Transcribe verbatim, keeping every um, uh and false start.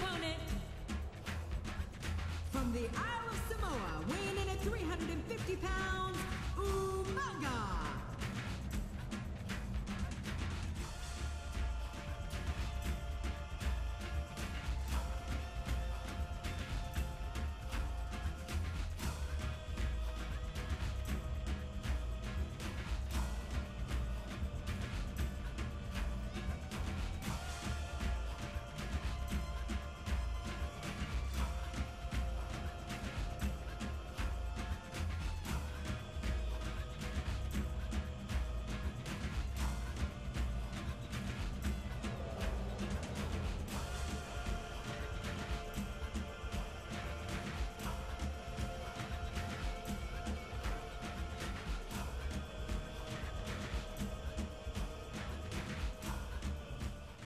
opponent. From the Isle of Samoa, weighing in at three hundred fifty pounds, Umaga.